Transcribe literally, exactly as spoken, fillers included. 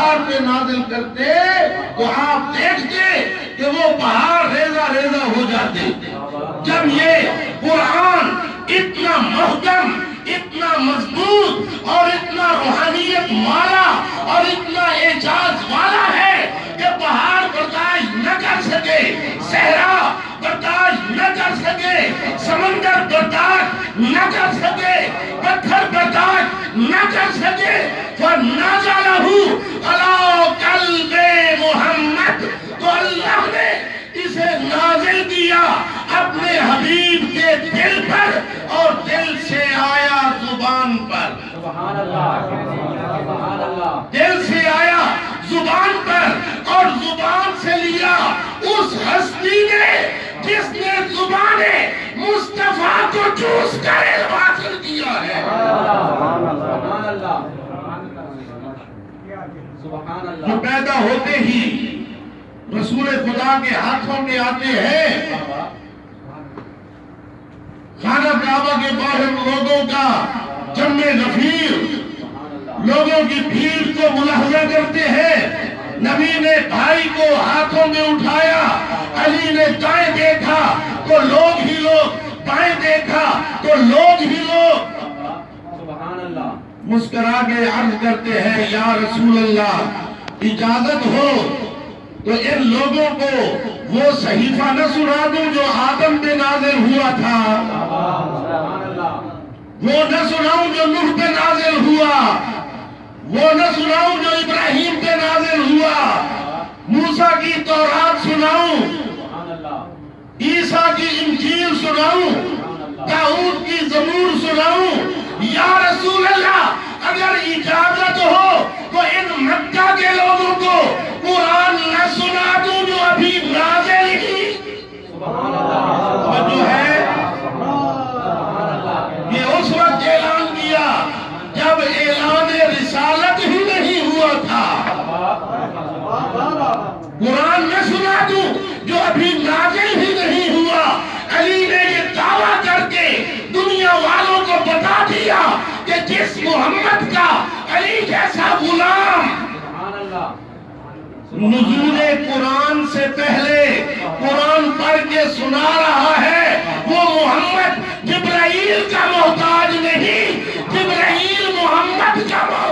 پہاڑ پہ نازل کرتے تو آپ دیکھتے کہ وہ پہاڑ ریزہ ریزہ ہو جاتے. جب یہ قرآن اتنا محکم، اتنا مضبوط اور اتنا روحانیت والا اور اتنا اعجاز والا ہے کہ پہاڑ برداشت نہ کر سکے، صحرا برداشت نہ کر سکے، سمندر برداشت نہ کر سکے، پتھر برداشت نہ کر سکے، فَنَزَلَهُ عَلَىٰ قَلْبِ مُحَمَّدٍ، تو اللہ نے اسے نازل کیا اپنے حبیب کے دل پر، اور دل سے آیا زبان پر. سبحان اللہ، سبحان اللہ. دل سے آیا زبان پر، اور زبان سے لیا اس ہستی نے جس نے زبان مصطفیٰ کو چوس کر علم حاصل کیا ہے. سبحان اللہ، سبحان اللہ. جو پیدا ہوتے ہی رسول خدا کے ہاتھوں میں آتے ہیں، خانہ کعبہ کے باہر لوگوں کا جمع غفیر، لوگوں کی بھیڑ کو ملاحظہ کرتے ہیں. نبی نے بھائی کو ہاتھوں میں اٹھایا، علی نے دائیں دیکھا تو لوگ ہی لوگ، بائیں دیکھا تو لوگ ہی لوگ. سبحان اللہ. مسکرا کے عرض کرتے ہیں یا رسول اللہ اجازت ہو تو ان لوگوں کو وہ صحیفہ نہ سنا دوں جو آدم پہ نازل ہوا تھا، وہ نہ سناؤں جو نوح پہ نازل ہوا، وہ نہ سناؤں جو ابراہیم پہ نازل ہوا، موسیٰ کی تورات سناؤں، عیسیٰ کی انجیل سناؤں، داؤد کی زبور سناؤں. یا رسول اللہ اگر اجازت ہو تو ان مکہ کے لوگوں کو قرآن نہ سنا دوں جو ابھی نازل ہی. جو ہے یہ اس وقت اعلان کیا جب اعلان رسالت ہی نہیں ہوا تھا. قرآن نہ سنا دوں جو ابھی نازل ہی نہیں ہوا. علی نے یہ دعویٰ کر کے دنیا والوں کو بتا دیا کہ جس محمد کا علی جیسا غلام نزول قرآن سے پہلے قرآن پڑھ کے سنا رہا ہے، وہ محمد جبرائیل کا محتاج نہیں، جبرائیل محمد کا محتاج